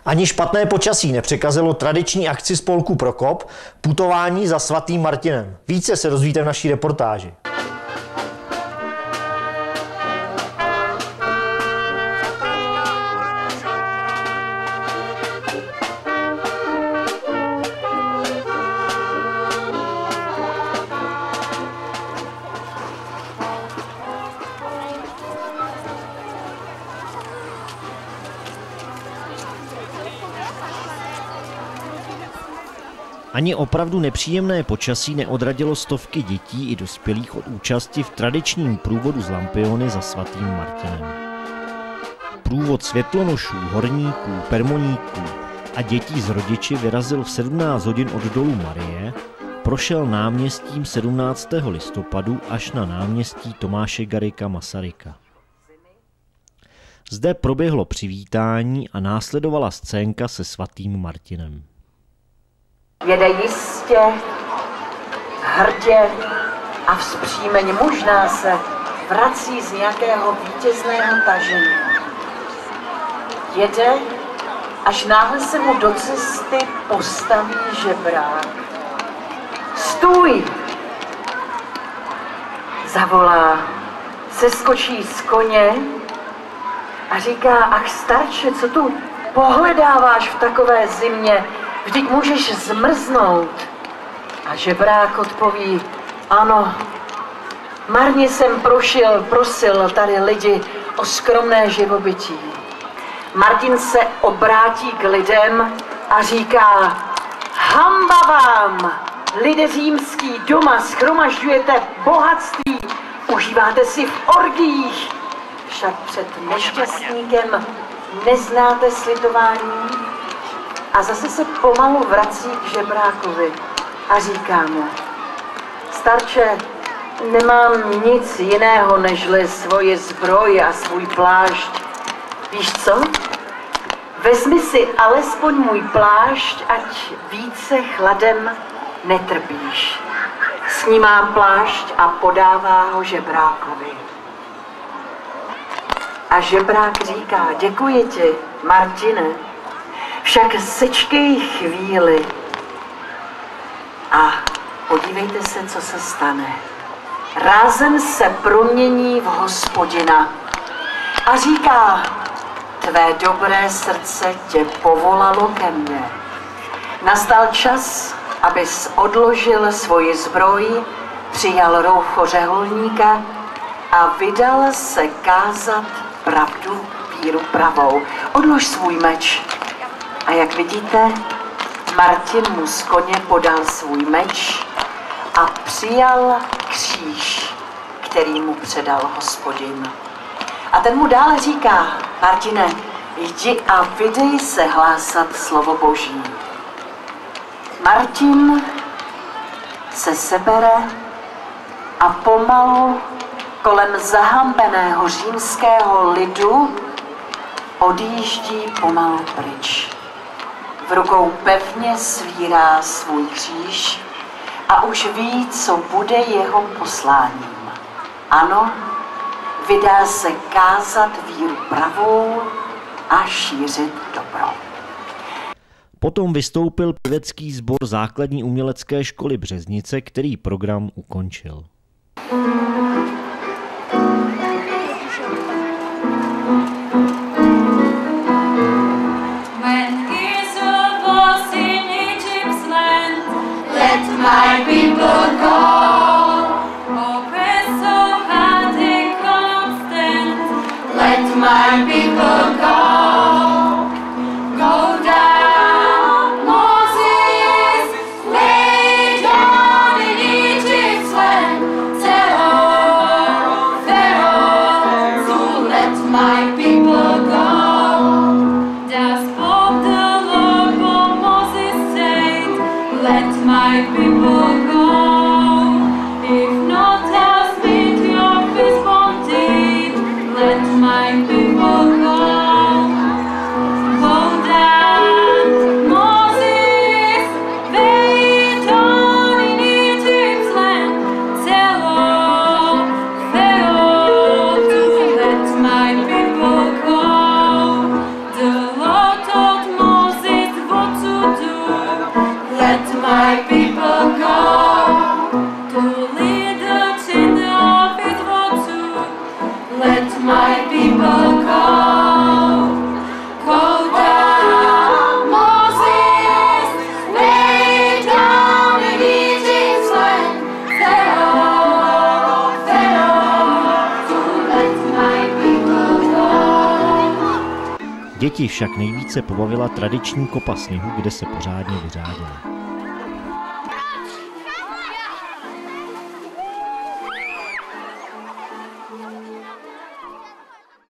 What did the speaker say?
Ani špatné počasí nepřekazilo tradiční akci spolku Prokop putování za svatým Martinem. Více se dozvíte v naší reportáži. Ani opravdu nepříjemné počasí neodradilo stovky dětí i dospělých od účasti v tradičním průvodu z Lampiony za svatým Martinem. Průvod světlonošů, horníků, permoníků a dětí s rodiči vyrazil v 17 hodin od dolu Marie, prošel náměstím 17. listopadu až na náměstí Tomáše Garrigua Masaryka. Zde proběhlo přivítání a následovala scénka se svatým Martinem. Jede jistě, hrdě a vzpřímeně, možná se vrací z nějakého vítězného tažení. Jede, až náhle se mu do cesty postaví žebrák. Stůj! Zavolá, seskočí z koně a říká, ach starče, co tu pohledáváš v takové zimě? Vždyť můžeš zmrznout. A žebrák odpoví, ano, marně jsem prosil tady lidi o skromné živobytí. Martin se obrátí k lidem a říká, hanba vám, lidé římský, doma shromažďujete bohatství, užíváte si v orgiích, však před nešťastníkem neznáte slitování. A zase se pomalu vrací k žebrákovi a říká mu, starče, nemám nic jiného nežli svoje zbroj a svůj plášť. Víš co? Vezmi si alespoň můj plášť, ať více chladem netrpíš. Snímá plášť a podává ho žebrákovi. A žebrák říká, děkuji ti, Martine, však sečkej chvíli a podívejte se, co se stane. Rázem se promění v Hospodina a říká, tvé dobré srdce tě povolalo ke mně. Nastal čas, abys odložil svoji zbroj, přijal roucho řeholníka a vydal se kázat pravdu víru pravou. Odlož svůj meč. A jak vidíte, Martin mu z koně podal svůj meč a přijal kříž, který mu předal Hospodin. A ten mu dále říká, Martine, jdi a vydej se hlásat slovo Boží. Martin se sebere a pomalu kolem zahambeného římského lidu odjíždí pomalu pryč. V rukou pevně svírá svůj kříž a už ví, co bude jeho posláním. Ano, vydá se kázat víru pravou a šířit dobro. Potom vystoupil pěvecký sbor základní umělecké školy Březnice, který program ukončil. My people go, oppressor had a constant. Let my people go, go down, Moses, lay down in Egypt's land. Tell Pharaoh to let my people go. Thus spoke the Lord, for Moses said, let my people go. If not else meet your responded, let my people go. Go down, Moses, lay down in Egypt's land. Tell Pharaoh to let my people go. The Lord told Moses, let my people go. Go down, Moses, way down in Egypt's land. Pharaoh, Pharaoh, to let my people go. Děti však nejvíce pobavila tradiční kopa sněhu, kde se pořádně vyřádily.